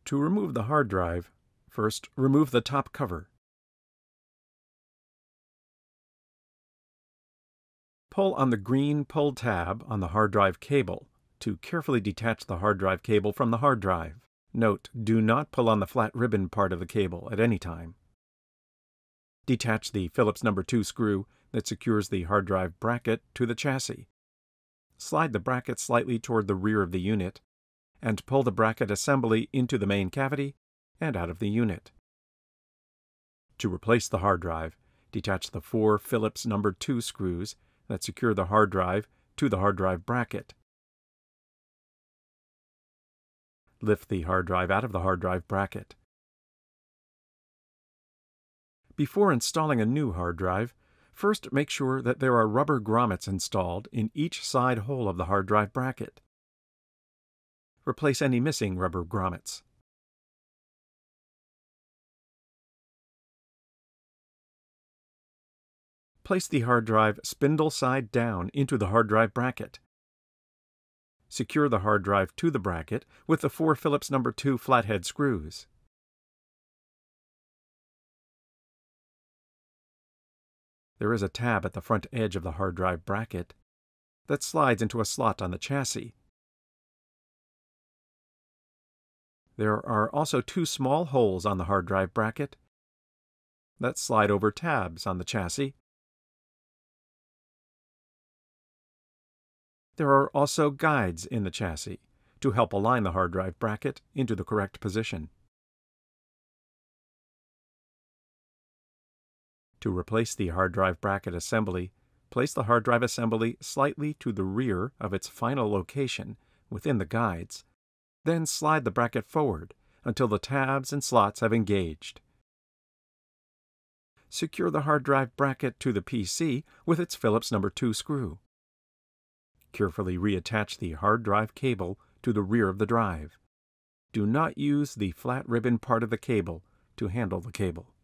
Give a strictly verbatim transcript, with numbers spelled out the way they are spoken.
To remove the hard drive, first remove the top cover. Pull on the green Pull tab on the hard drive cable to carefully detach the hard drive cable from the hard drive. Note, do not pull on the flat ribbon part of the cable at any time. Detach the Phillips number two screw that secures the hard drive bracket to the chassis. Slide the bracket slightly toward the rear of the unit, and pull the bracket assembly into the main cavity and out of the unit. To replace the hard drive, detach the four Phillips number two screws that secure the hard drive to the hard drive bracket. Lift the hard drive out of the hard drive bracket. Before installing a new hard drive, first make sure that there are rubber grommets installed in each side hole of the hard drive bracket. Replace any missing rubber grommets. Place the hard drive spindle side down into the hard drive bracket. Secure the hard drive to the bracket with the four Phillips number two flathead screws. There is a tab at the front edge of the hard drive bracket that slides into a slot on the chassis. There are also two small holes on the hard drive bracket that slide over tabs on the chassis. There are also guides in the chassis to help align the hard drive bracket into the correct position. To replace the hard drive bracket assembly, place the hard drive assembly slightly to the rear of its final location within the guides, then slide the bracket forward until the tabs and slots have engaged. Secure the hard drive bracket to the P C with its Phillips number two screw. Carefully reattach the hard drive cable to the rear of the drive. Do not use the flat ribbon part of the cable to handle the cable.